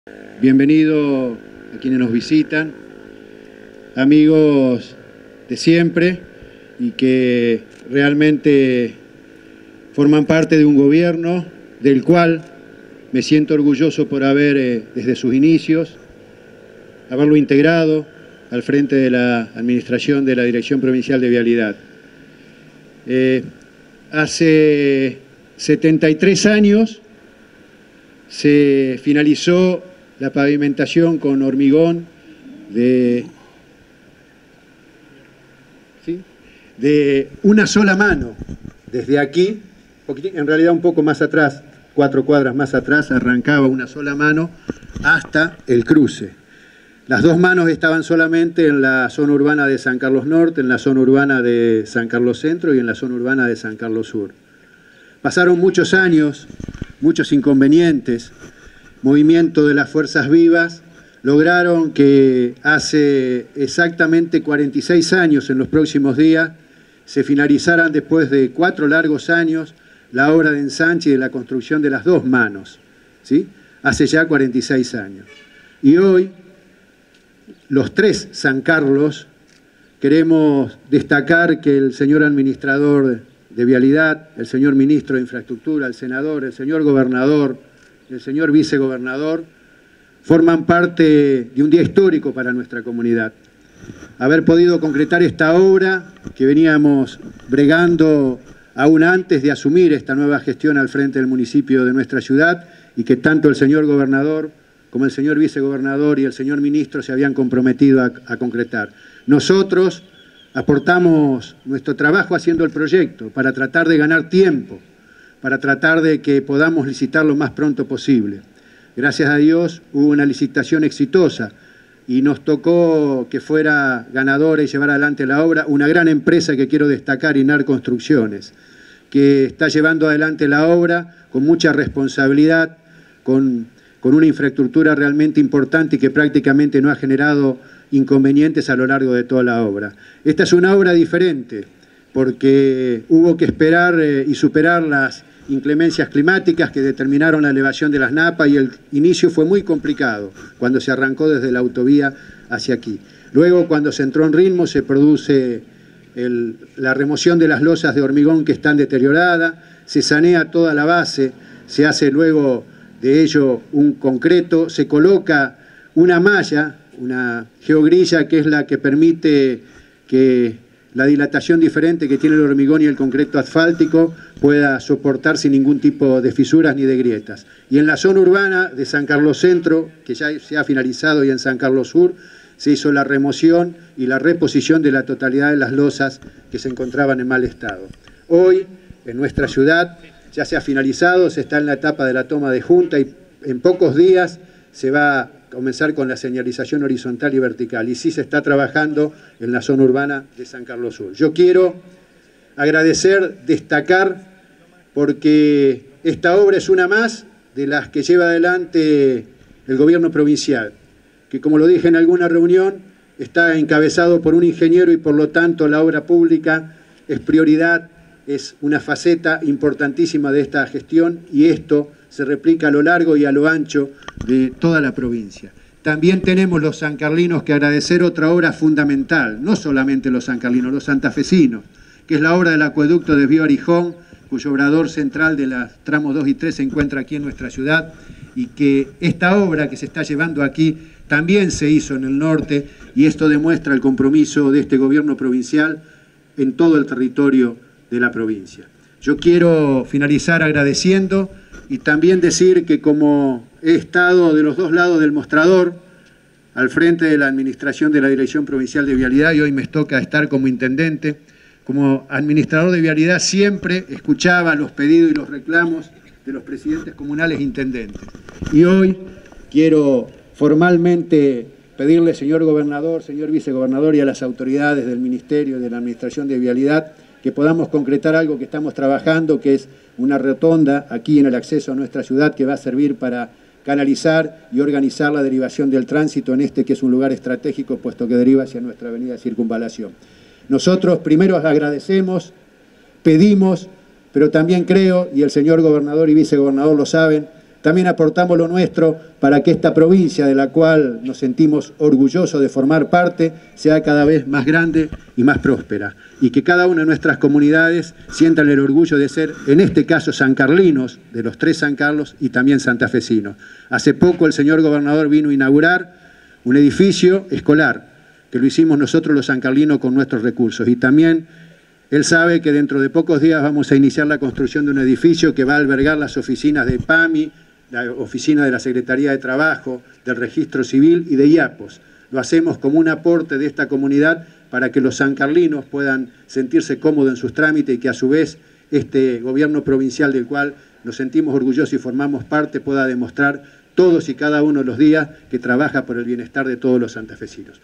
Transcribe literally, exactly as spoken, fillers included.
Bienvenido a quienes nos visitan, amigos de siempre y que realmente forman parte de un gobierno del cual me siento orgulloso por haber, eh, desde sus inicios, haberlo integrado al frente de la Administración de la Dirección Provincial de Vialidad. Eh, hace setenta y tres años se finalizó la pavimentación con hormigón de, ¿sí? de una sola mano. Desde aquí, en realidad un poco más atrás, cuatro cuadras más atrás, arrancaba una sola mano hasta el cruce. Las dos manos estaban solamente en la zona urbana de San Carlos Norte, en la zona urbana de San Carlos Centro y en la zona urbana de San Carlos Sur. Pasaron muchos años, muchos inconvenientes. Movimiento de las Fuerzas Vivas lograron que hace exactamente cuarenta y seis años, en los próximos días, se finalizaran después de cuatro largos años la obra de ensanche y de la construcción de las dos manos, ¿sí? Hace ya cuarenta y seis años. Y hoy, los tres San Carlos, queremos destacar que el señor administrador de Vialidad, el señor ministro de Infraestructura, el senador, el señor gobernador, el señor vicegobernador, forman parte de un día histórico para nuestra comunidad. Haber podido concretar esta obra que veníamos bregando aún antes de asumir esta nueva gestión al frente del municipio de nuestra ciudad y que tanto el señor gobernador como el señor vicegobernador y el señor ministro se habían comprometido a, a concretar. Nosotros aportamos nuestro trabajo haciendo el proyecto para tratar de ganar tiempo, para tratar de que podamos licitar lo más pronto posible. Gracias a Dios hubo una licitación exitosa y nos tocó que fuera ganadora y llevar adelante la obra una gran empresa que quiero destacar, Inar Construcciones, que está llevando adelante la obra con mucha responsabilidad, con, con una infraestructura realmente importante y que prácticamente no ha generado inconvenientes a lo largo de toda la obra. Esta es una obra diferente porque hubo que esperar eh, y superar las inclemencias climáticas que determinaron la elevación de las napas y el inicio fue muy complicado cuando se arrancó desde la autovía hacia aquí. Luego, cuando se entró en ritmo, se produce el, la remoción de las losas de hormigón que están deterioradas, se sanea toda la base, se hace luego de ello un concreto, se coloca una malla, una geogrilla que es la que permite que la dilatación diferente que tiene el hormigón y el concreto asfáltico pueda soportar sin ningún tipo de fisuras ni de grietas. Y en la zona urbana de San Carlos Centro, que ya se ha finalizado, y en San Carlos Sur, se hizo la remoción y la reposición de la totalidad de las losas que se encontraban en mal estado. Hoy, en nuestra ciudad, ya se ha finalizado, se está en la etapa de la toma de junta y en pocos días se va a comenzar con la señalización horizontal y vertical. Y sí se está trabajando en la zona urbana de San Carlos Sur. Yo quiero agradecer, destacar, porque esta obra es una más de las que lleva adelante el gobierno provincial, que como lo dije en alguna reunión, está encabezado por un ingeniero y por lo tanto la obra pública es prioridad, es una faceta importantísima de esta gestión y esto se replica a lo largo y a lo ancho de toda la provincia. También tenemos los sancarlinos que agradecer otra obra fundamental, no solamente los sancarlinos, los santafesinos, que es la obra del acueducto de Bío Arijón, cuyo obrador central de los tramos dos y tres se encuentra aquí en nuestra ciudad, y que esta obra que se está llevando aquí también se hizo en el norte, y esto demuestra el compromiso de este gobierno provincial en todo el territorio de la provincia. Yo quiero finalizar agradeciendo y también decir que como he estado de los dos lados del mostrador, al frente de la Administración de la Dirección Provincial de Vialidad, y hoy me toca estar como intendente, como administrador de Vialidad siempre escuchaba los pedidos y los reclamos de los presidentes comunales e intendentes. Y hoy quiero formalmente pedirle, señor gobernador, señor vicegobernador y a las autoridades del Ministerio de la Administración de Vialidad, que podamos concretar algo que estamos trabajando, que es una rotonda aquí en el acceso a nuestra ciudad que va a servir para canalizar y organizar la derivación del tránsito en este que es un lugar estratégico puesto que deriva hacia nuestra avenida Circunvalación. Nosotros primero agradecemos, pedimos, pero también creo, y el señor gobernador y vicegobernador lo saben, también aportamos lo nuestro para que esta provincia, de la cual nos sentimos orgullosos de formar parte, sea cada vez más grande y más próspera. Y que cada una de nuestras comunidades sientan el orgullo de ser, en este caso, sancarlinos, de los tres San Carlos, y también santafesinos. Hace poco el señor gobernador vino a inaugurar un edificio escolar, que lo hicimos nosotros los sancarlinos con nuestros recursos. Y también él sabe que dentro de pocos días vamos a iniciar la construcción de un edificio que va a albergar las oficinas de P A M I, la oficina de la Secretaría de Trabajo, del Registro Civil y de IAPOS. Lo hacemos como un aporte de esta comunidad para que los sancarlinos puedan sentirse cómodos en sus trámites y que a su vez este gobierno provincial del cual nos sentimos orgullosos y formamos parte pueda demostrar todos y cada uno de los días que trabaja por el bienestar de todos los santafesinos.